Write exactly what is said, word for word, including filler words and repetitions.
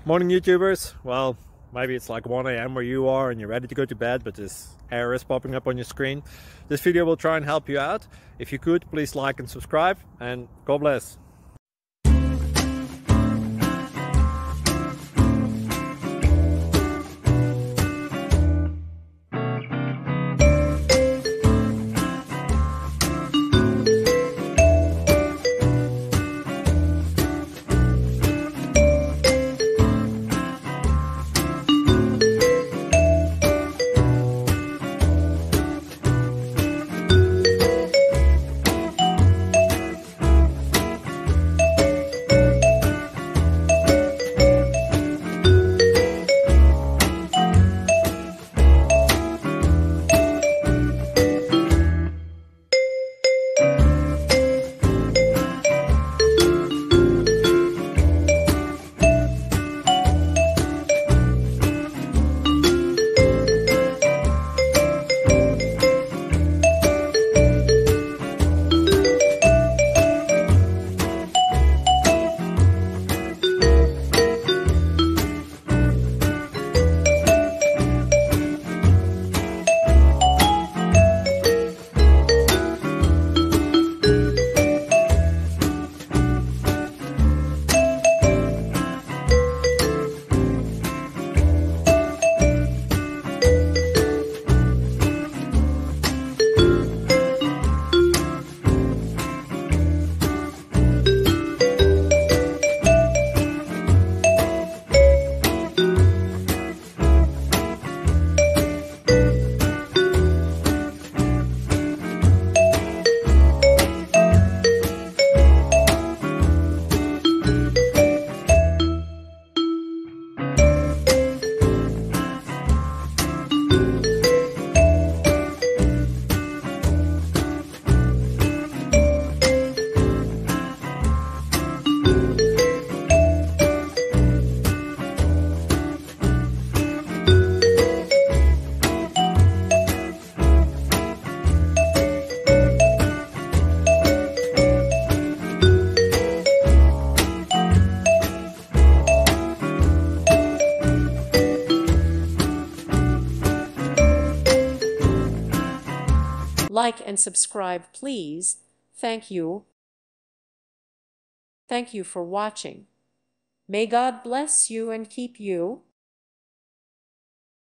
Morning YouTubers. Well, maybe it's like one A M where you are and you're ready to go to bed, but this error is popping up on your screen. This video will try and help you out. If you could, please like and subscribe, and God bless. Like and subscribe, please. Thank you. Thank you for watching. May God bless you and keep you.